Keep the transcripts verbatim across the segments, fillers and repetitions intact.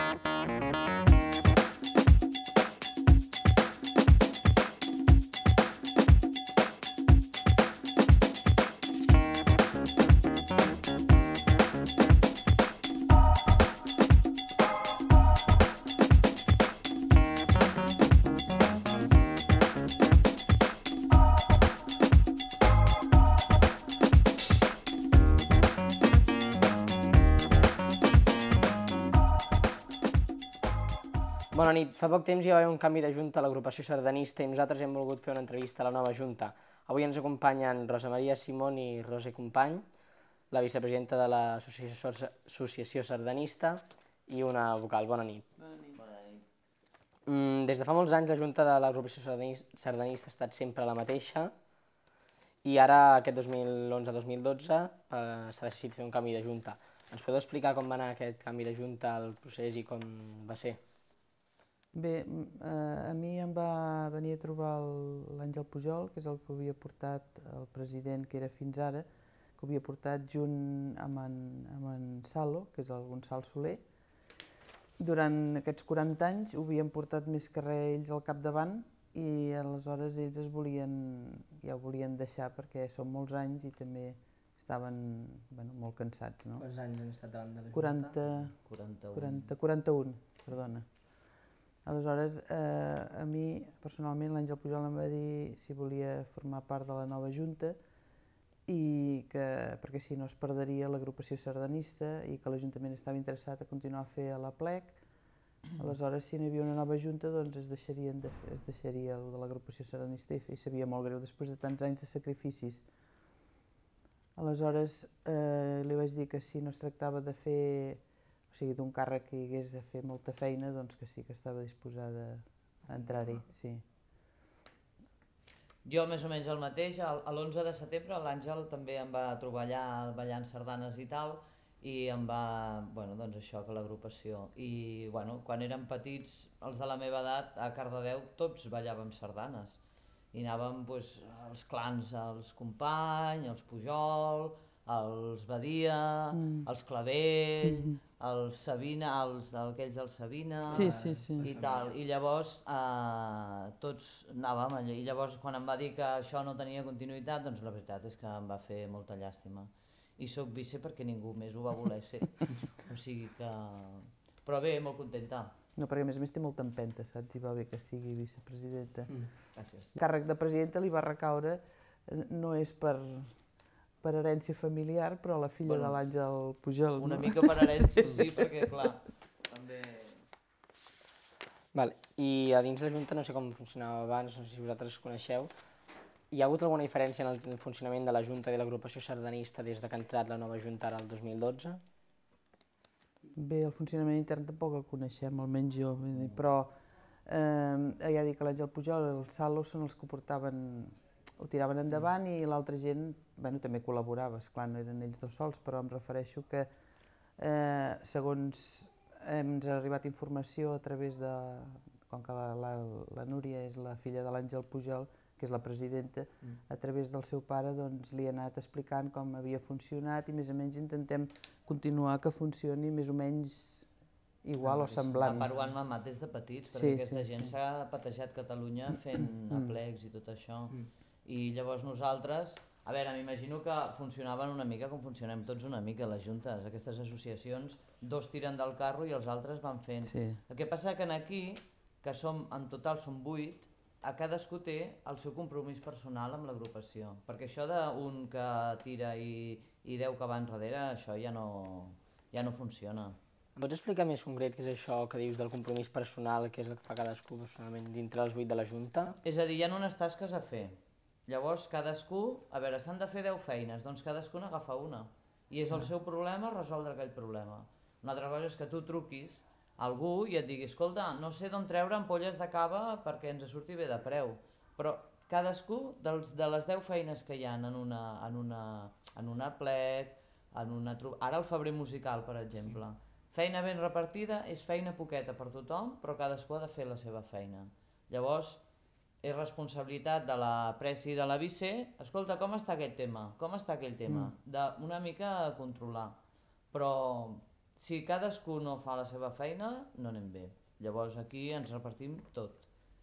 Bona nit. Fa poc temps hi va haver un canvi de junta a l'agrupació sardanista i nosaltres hem volgut fer una entrevista a la nova junta. Avui ens acompanyen Rosa Maria Simón i Roser Company, la vicepresidenta de l'Associació Sardanista i una vocal. Bona nit. Bona nit. Bona nit. Des de fa molts anys la junta de l'agrupació sardanista ha estat sempre la mateixa i ara, aquest dos mil onze dos mil dotze, s'ha decidit fer un canvi de junta. Ens podeu explicar com va anar aquest canvi de junta, el procés i com va ser? Bé, a mi em va venir a trobar l'Àngel Pujol, que és el que havia portat el president que era fins ara, que havia portat junt amb en Salo, que és el Gonçal Soler. Durant aquests quaranta anys ho havien portat més que res ells al capdavant i aleshores ells es volien, ja ho volien deixar perquè són molts anys i també estaven molt cansats. Quants anys han estat davant de la junta? quaranta, quaranta-un, perdona. Aleshores, a mi, personalment, l'Àngel Pujol em va dir si volia formar part de la nova junta perquè si no es perdria l'agrupació sardanista i que l'Ajuntament estava interessat a continuar a fer a la plec. Aleshores, si no hi havia una nova junta, doncs es deixaria de l'agrupació sardanista i sabia molt greu després de tants anys de sacrificis. Aleshores, li vaig dir que si no es tractava de fer o sigui, d'un càrrec que hi hagués a fer molta feina, doncs que sí que estava disposada a entrar-hi, sí. Jo més o menys el mateix, l'onze de setembre l'Àngel també em va trobar allà ballant sardanes i tal, i em va, bueno, doncs això, que l'agrupació. I, bueno, quan érem petits, els de la meva edat, a Cardedeu, tots ballàvem sardanes. I anàvem, doncs, els clans, els Company, els Pujol, els Badia, els Clavell, els Sabina, aquells del Sabina i tal. I llavors tots anàvem allà. I llavors quan em va dir que això no tenia continuïtat, doncs la veritat és que em va fer molta llàstima. I soc vice perquè ningú més ho va voler ser. O sigui que... Però bé, molt contenta. No, perquè a més a més té molta empenta, saps? I va bé que sigui vicepresidenta. Gràcies. El càrrec de presidenta li va recaure, no és per... per herència familiar, però la filla de l'Àngel Pujol. Una mica per herència, sí, perquè clar, també... I a dins la Junta, no sé com funcionava abans, no sé si vosaltres coneixeu, hi ha hagut alguna diferència en el funcionament de la Junta i de l'agrupació sardanista des que ha entrat la nova Junta ara el dos mil dotze? Bé, el funcionament intern tampoc el coneixem, almenys jo, però ja dic que l'Àngel Pujol i el Salo són els que portaven... ho tiraven endavant i l'altra gent també col·laborava, esclar, no eren ells dos sols, però em refereixo que segons ens ha arribat informació a través de, com que la Núria és la filla de l'Àngel Pujol, que és la presidenta, a través del seu pare li ha anat explicant com havia funcionat i més o menys intentem continuar que funcioni més o menys igual o semblant. Va paruant mamat des de petits, perquè aquesta gent s'ha patejat Catalunya fent aplecs i tot això. I llavors nosaltres, a veure, m'imagino que funcionaven una mica com funcionem tots una mica, les juntes, aquestes associacions, dos tiren del carro i els altres van fent. El que passa que aquí, que en total som vuit, a cadascú té el seu compromís personal amb l'agrupació, perquè això d'un que tira i deu que va enrere, això ja no funciona. Em pots explicar més concret què és això que dius del compromís personal, què és el que fa cadascú personalment dintre els vuit de la Junta? És a dir, hi ha unes tasques a fer. Llavors cadascú, a veure, s'han de fer deu feines, doncs cadascú n'agafa una. I és el seu problema resoldre aquell problema. Una altra cosa és que tu truquis a algú i et digui, escolta, no sé d'on treure ampolles de cava perquè ens surti bé de preu. Però cadascú de les deu feines que hi ha en un aplec, ara el febrer musical, per exemple, feina ben repartida és feina poqueta per tothom, però cadascú ha de fer la seva feina. Llavors, és responsabilitat de la presi i de la vice, escolta, com està aquest tema? Com està aquell tema? D'una mica controlar. Però si cadascú no fa la seva feina, no anem bé. Llavors aquí ens repartim tot.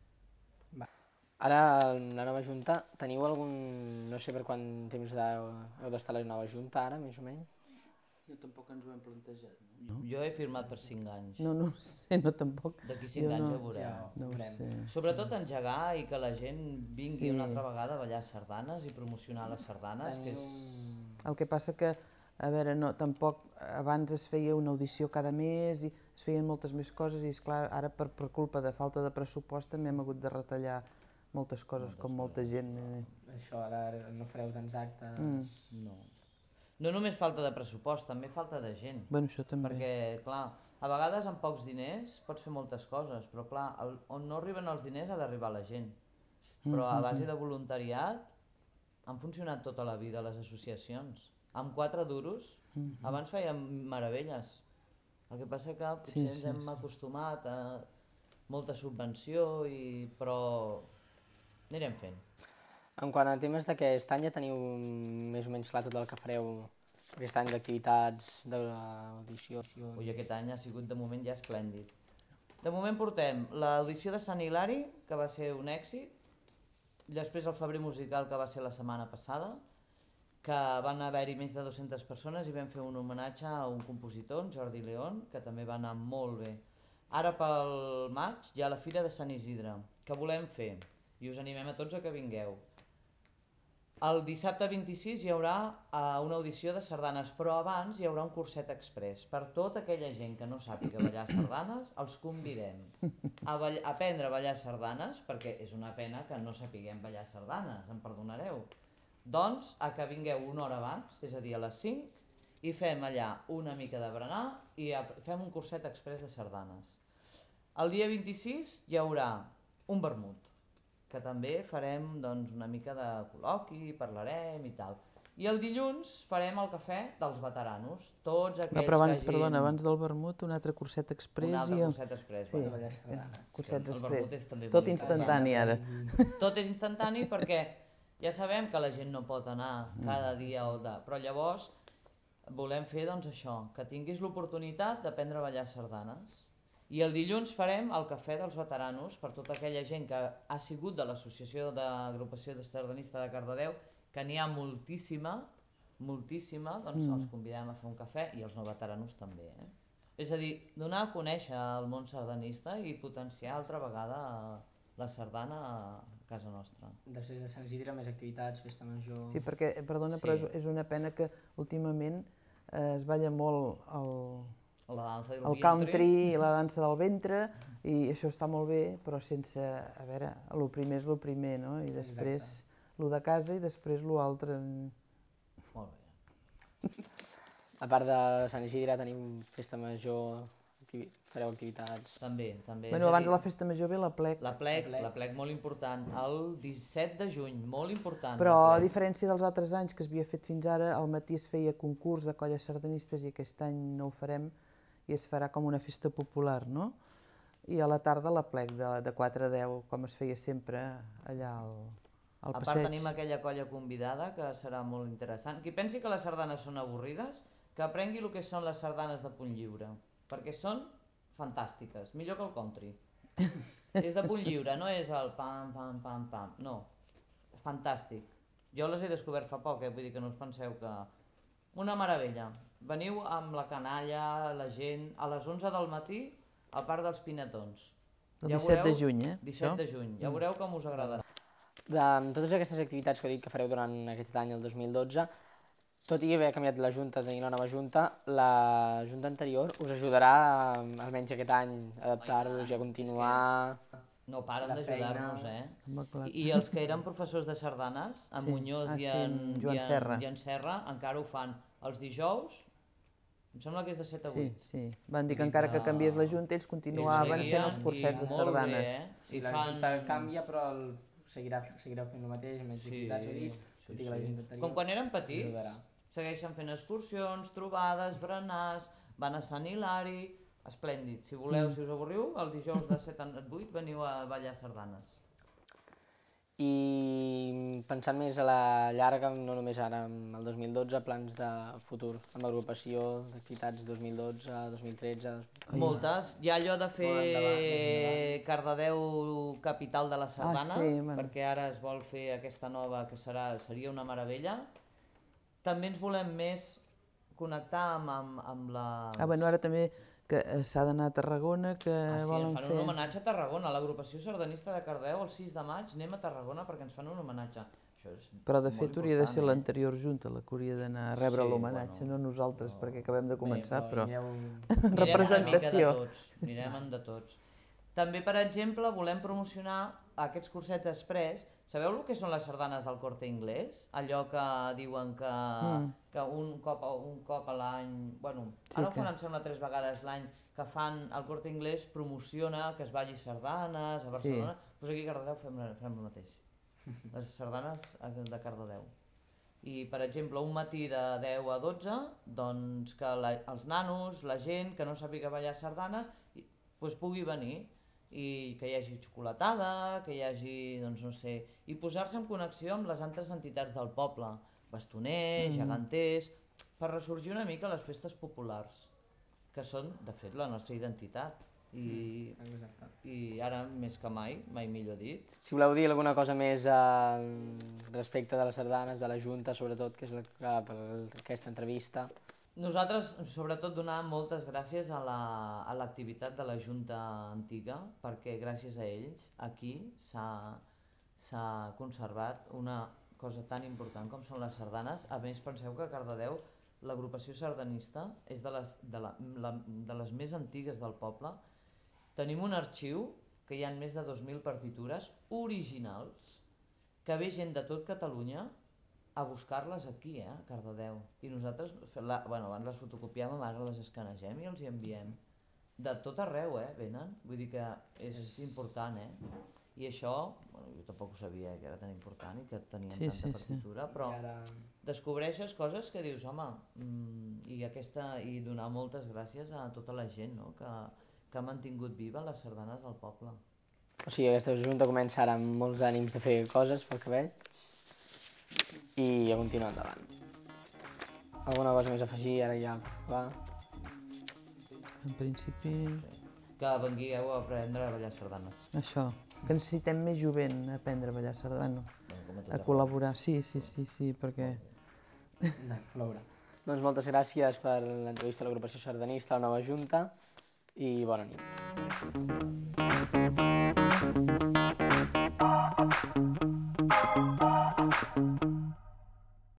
Ara, la nova junta, teniu algun... no sé per quant temps heu d'estar a la nova junta ara, més o menys? No, tampoc ens ho hem plantejat, no? Jo he firmat per cinc anys. No, no sé, no tampoc. D'aquí cinc anys ja veurem. No ho sé. Sobretot engegar i que la gent vingui una altra vegada a ballar sardanes i promocionar les sardanes, que és... El que passa que, a veure, no, tampoc abans es feia una audició cada mes i es feien moltes més coses i, esclar, ara per, per culpa de falta de pressupost també hem hagut de retallar moltes coses, com molta gent. Això, ara no fareu tants actes... No. No només falta de pressupost, també falta de gent. Bueno, això també. Perquè, clar, a vegades amb pocs diners pots fer moltes coses, però clar, on no arriben els diners ha d'arribar la gent. Però a base de voluntariat han funcionat tota la vida les associacions. Amb quatre duros, abans fèiem meravelles. El que passa que potser ens hem acostumat a molta subvenció, però anirem fent. En quant a temes d'aquest any, ja teniu més o menys clar tot el que fareu aquest any d'activitats, d'audició? Ui, aquest any ha sigut de moment ja esplèndid. De moment portem l'audició de Sant Hilari, que va ser un èxit, després el Febrer Musical, que va ser la setmana passada, que van haver-hi més de dues-centes persones i vam fer un homenatge a un compositor, en Jordi León, que també va anar molt bé. Ara pel maig hi ha la Fira de Sant Isidre, que volem fer, i us animem a tots a que vingueu. El dissabte vint-i-sis hi haurà una audició de sardanes, però abans hi haurà un curset express. Per tota aquella gent que no sàpiga ballar sardanes, els convidem a aprendre a ballar sardanes, perquè és una pena que no sapiguem ballar sardanes, em perdonareu. Doncs a que vingueu una hora abans, és a dir, a les cinc, i fem allà una mica de berenar i fem un curset express de sardanes. El dia vint-i-sis hi haurà un vermut, que també farem una mica de col·loqui, parlarem i tal. I el dilluns farem el cafè dels veteranos, tots aquells que hagin... Però abans, perdona, abans del vermut, un altre curset express... Un altre curset express. Sí, cursets express. Tot instantani ara. Tot és instantani perquè ja sabem que la gent no pot anar cada dia o de... Però llavors volem fer doncs això, que tinguis l'oportunitat d'aprendre a ballar sardanes. I el dilluns farem el cafè dels veteranos per tota aquella gent que ha sigut de l'associació d'agrupació de sardanista de Cardedeu, que n'hi ha moltíssima, moltíssima, doncs els convidem a fer un cafè i els no veteranos també. És a dir, donar a conèixer el món sardanista i potenciar altra vegada la sardana a casa nostra. Després de Sant Isidre, més activitats, festa major... Sí, perquè, perdona, però és una pena que últimament es balla molt el... el country i la dansa del ventre, i això està molt bé, però sense, a veure, el primer és el primer, no? I després el de casa i després l'altre. Molt bé. A part de Sant Isidre tenim festa major, fareu activitats... També, també. Bueno, abans de la festa major ve la plec. La plec, la plec molt important, el disset de juny, molt important. Però a diferència dels altres anys que es havia fet fins ara, al matí es feia concurs de colles sardanistes i aquest any no ho farem, i es farà com una festa popular, no? I a la tarda la plec de quatre a deu, com es feia sempre allà al passeig. A part tenim aquella colla convidada, que serà molt interessant. Qui pensi que les sardanes són avorrides, que aprengui el que són les sardanes de punt lliure, perquè són fantàstiques, millor que el country. És de punt lliure, no és el pam, pam, pam, pam, no. Fantàstic. Jo les he descobert fa poc, vull dir que no us penseu que... Una meravella. Veniu amb la canalla, la gent, a les onze del matí, al Parc dels Pinetons. El disset de juny, eh? disset de juny, ja veureu com us agradarà. De totes aquestes activitats que heu dit que fareu durant aquest any, el dos mil dotze, tot i haver canviat la Junta, tenir la nova Junta, la Junta anterior us ajudarà, almenys aquest any, a adaptar-vos i a continuar... No paren d'ajudar-nos, eh? I els que eren professors de sardanes, en Muñoz i en Joan Serra, encara ho fan. Els dijous, em sembla que és de set a vuit. Sí, sí. Van dir que encara que canviés la Junta, ells continuaven fent els cursets de sardanes. Sí, la Junta canvia, però seguireu fent el mateix, amb activitats, ho dic, tot i que la Junta anterior... Com quan eren petits, segueixen fent excursions, trobades, berenars, van a Sant Hilari... Esplèndid. Si voleu, si us avorriu, el dijous de set a vuit veniu a ballar sardanes. i pensant més a la llarga, no només ara, el dos mil dotze, plans de futur, amb agrupació d'activitats dos mil dotze, dos mil tretze... Moltes. Hi ha allò de fer Cardedeu capital de la sardana, perquè ara es vol fer aquesta nova, que seria una meravella. També ens volem més connectar amb la... Ah, bueno, ara també que s'ha d'anar a Tarragona, que volen fer... Ah, sí, ens fan un homenatge a Tarragona. L'agrupació sardanista de Cardedeu, el sis de maig, anem a Tarragona perquè ens fan un homenatge. Però de fet hauria de ser l'anterior junta la que hauria d'anar a rebre l'homenatge, no nosaltres, perquè acabem de començar, però... Representació. Mirem en de tots. També, per exemple, volem promocionar aquests cursets express. Sabeu el que són les sardanes del Corte Inglés? Allò que diuen que un cop a l'any... Bueno, ara ho fan, em sembla, tres vegades l'any, que fan el Corte Inglés, promociona que es balli sardanes a Barcelona. Doncs aquí a Cardedeu fem el mateix. Les sardanes de Cardedeu. I, per exemple, un matí de deu a dotze, doncs que els nanos, la gent que no sàpiga ballar sardanes, pugui venir i que hi hagi xocolatada, que hi hagi, doncs no sé, i posar-se en connexió amb les altres entitats del poble, bastoners, geganters, per ressorgir una mica les festes populars, que són, de fet, la nostra identitat. I ara, més que mai, mai millor dit. Si voleu dir alguna cosa més respecte de les sardanes, de la Junta, sobretot, que és per aquesta entrevista. Nosaltres, sobretot, donar moltes gràcies a l'activitat de la Junta antiga, perquè gràcies a ells aquí s'ha conservat una cosa tan important com són les sardanes. A més, penseu que a Cardedeu l'agrupació sardanista és de les més antigues del poble. Tenim un arxiu que hi ha més de dos mil partitures originals, que ve gent de tot Catalunya a buscar-les aquí, a Cardedeu. I nosaltres, abans les fotocopiàvem, ara les escanegem i els hi enviem. De tot arreu, venen. Vull dir que és important, eh? I això, jo tampoc ho sabia que era tan important i que tenien tanta partitura, però descobreixes coses que dius, home, i donar moltes gràcies a tota la gent que ha mantingut viva les sardanes del poble. O sigui, aquesta junta comença ara amb molts ànims de fer coses, pel que veig, i a continuar endavant. Alguna cosa més a afegir, ara ja va? En principi... Que vengueu a aprendre a ballar sardanes. Això, que necessitem més jovent a aprendre a ballar sardanes, a col·laborar, sí, sí, sí, sí, perquè... Doncs moltes gràcies per l'entrevista a l'agrupació sardanista, a la nova junta, i bona nit.